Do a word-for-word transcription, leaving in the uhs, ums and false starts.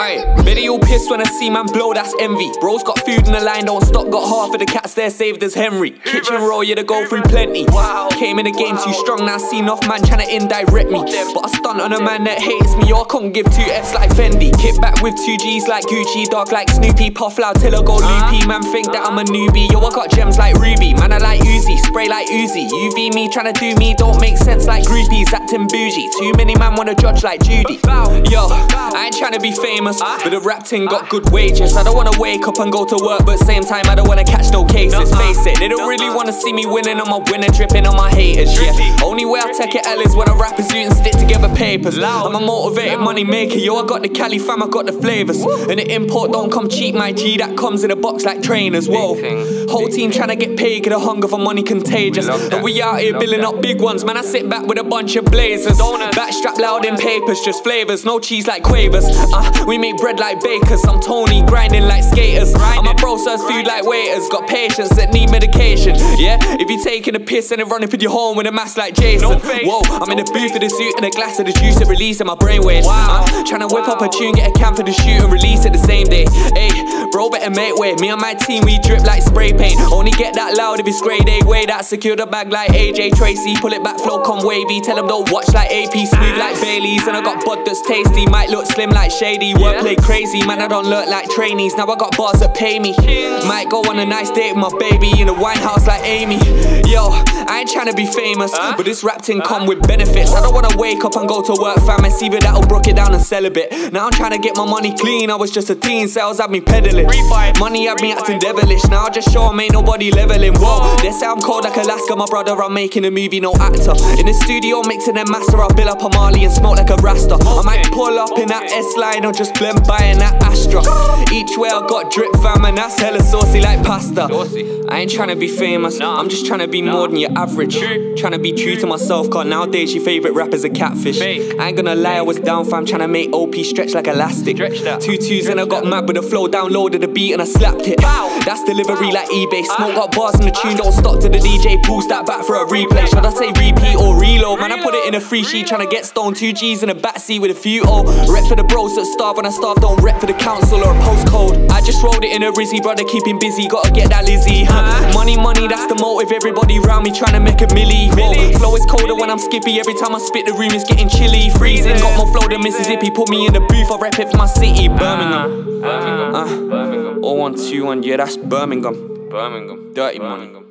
Aye, Betty all pissed when I see man blow, that's envy. Bro's got food in the line, don't stop, got half of the cats there saved as Henry. Kitchen roll, yeah, to go through plenty. Wow. Came in the game too strong, now seen off man trying to indirect me. But I stunt on a man that hates me, yo, I couldn't give two F's like Fendi. Kick back with two G's like Gucci, dog like Snoopy, puff loud till I go loopy. Man think that I'm a newbie, yo, I got gems like Ruby. Man, I like Uzi, spray like Uzi. U V me trying to do me, don't make sense like groupies, acting bougie. Too many man wanna judge like Judy. Yo, I ain't trying to be famous, but the rap team got good wages. I don't wanna wake up and go to work, but same time I don't wanna catch no cases. Face it, they don't really wanna see me winning on my winner, dripping on my haters, yeah. Only way I take it L is when I rap a suit and stick together papers. I'm a motivated money maker, yo, I got the Cali fam, I got the flavours. And the import don't come cheap, my G, that comes in a box like trainers, whoa. Whole team trying to get paid, get a hunger for money contagious. And we out here building up big ones, man, I sit back with a bunch of blazers. Backstrap loud in papers, just flavours, no cheese like Quavers. Uh, we make bread like bakers, I'm Tony, grinding like skaters. I'm a bro serves food like waiters, got patients that need medication. Yeah, if you taking a piss and then running for your home with a mask like Jason. Whoa, I'm in the booth of the suit and a glass of the juice that releasing my brainwaves. Uh, trying to whip up a tune, get a cam for the shoot and release it the same day. Ayy, bro better make way, me and my team we drip like spray paint. Only get that loud if it's grade A way, that secure the bag like A J Tracy. Pull it back, flow come wavy, tell them don't watch like A P, smooth like Baileys. And I got bud that's tasty, might look slim like Shady. Wordplay crazy, man I don't look like trainees. Now I got bars that pay me. Might go on a nice date with my baby in a wine house like Amy. Yo, I ain't trying to be famous, but this rap thing come with benefits. I don't wanna wake up and go to work fam and see that that'll broke it down and sell a bit. Now I'm trying to get my money clean, I was just a teen, sales had me peddling. Money had me acting devilish, now I just show 'em ain't nobody leveling. Whoa, they say I'm cold like Alaska, my brother I'm making a movie, no actor. In the studio mixing and master, I bill up a Marley and smoke like a Rasta. I might pull up in that S-line or just blend by in that Astra. Each way I got drip fam and that's hella saucy like pasta. I ain't trying to be famous, I'm just trying to be more than your average. Trying to be true to myself, cause nowadays your favourite rapper's a catfish. I ain't gonna lie, I was down fam, trying to make O P stretch like elastic. Two twos and I got mad with the flow, downloaded the beat and I slapped it. That's delivery like eBay, smoke got bars and the tune don't stop till the D J pulls that back for a replay. Should I say repeat or reload? Man, I put it in a free sheet, trying to get stoned, two G's in a backseat with a few O. Rep for the bros that starve, when I starve don't rep for the council or a postcode. I just rolled it in a Rizzy, brother keep him busy, gotta get that Lizzie. Money, money, that's the motive, everybody round me trying to make a milli. Whoa, flow is colder when I'm skippy, every time I spit the room is getting chilly. Freezing, got more flow than Mississippi, put me in the booth, I rep it for my city. Birmingham, Birmingham, uh, oh one two one, yeah that's Birmingham, Birmingham, dirty money.